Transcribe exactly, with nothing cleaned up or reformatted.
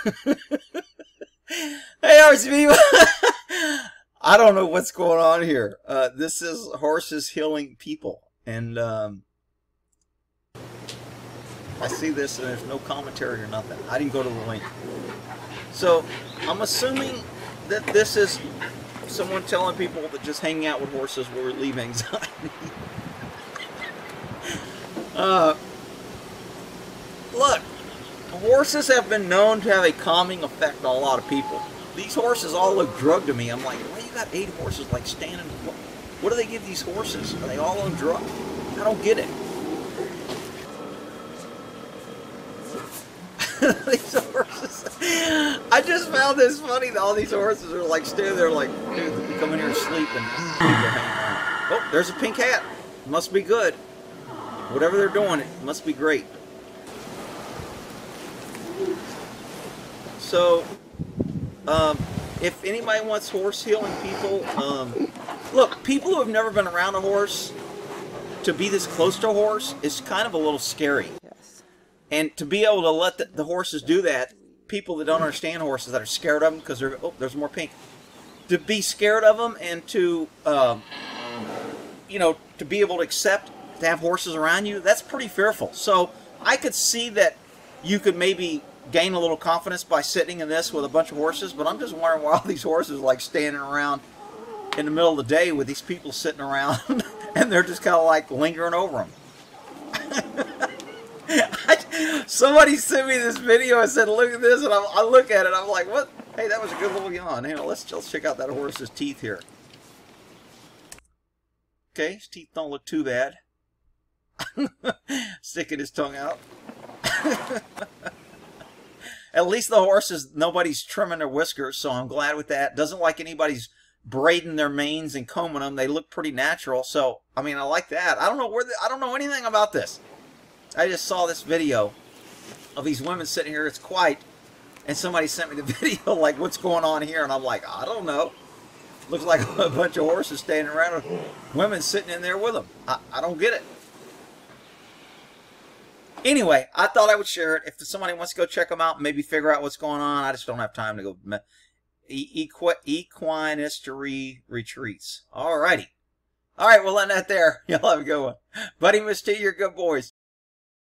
Hey, R C people. I don't know what's going on here. Uh, this is Horses Healing People. And um, I see this and there's no commentary or nothing. I didn't go to the link. So I'm assuming that this is someone telling people that just hanging out with horses will relieve anxiety. uh, look, horses have been known to have a calming effect on a lot of people. These horses all look drugged to me. I'm like, why you got eight horses like standing? What, what do they give these horses? Are they all on drugs? I don't get it. These horses. I just found this funny that all these horses are like standing there like, dude, we come in here and sleep and people hang around. Oh, there's a pink hat. Must be good. Whatever they're doing, it must be great. So, um, if anybody wants horse healing people, um, look, people who have never been around a horse, to be this close to a horse is kind of a little scary. Yes. And to be able to let the, the horses do that, people that don't understand horses, that are scared of them because they're, oh, there's more pink, to be scared of them and to, um, you know, to be able to accept to have horses around you, that's pretty fearful. So I could see that you could maybe gain a little confidence by sitting in this with a bunch of horses, but I'm just wondering why all these horses are like standing around in the middle of the day with these people sitting around and they're just kind of like lingering over them. I, somebody sent me this video and said, look at this, and I, I look at it, I'm like, what? Hey, that was a good little yawn. Hang on, let's, let's check out that horse's teeth here. Okay, his teeth don't look too bad. Sticking his tongue out. At least the horses, nobody's trimming their whiskers, so I'm glad with that. Doesn't like anybody's braiding their manes and combing them. They look pretty natural, so I mean, I like that. I don't know where the, I don't know anything about this. I just saw this video of these women sitting here. It's quiet, and somebody sent me the video like, what's going on here? And I'm like, I don't know. Looks like a bunch of horses standing around with women sitting in there with them. I, I don't get it. Anyway, I thought I would share it. If somebody wants to go check them out, maybe figure out what's going on, I just don't have time to go. E Equi Equine History Retreats. Alrighty. Alright, we'll end that there. Y'all have a good one. Buddy, Miss T, you're good boys.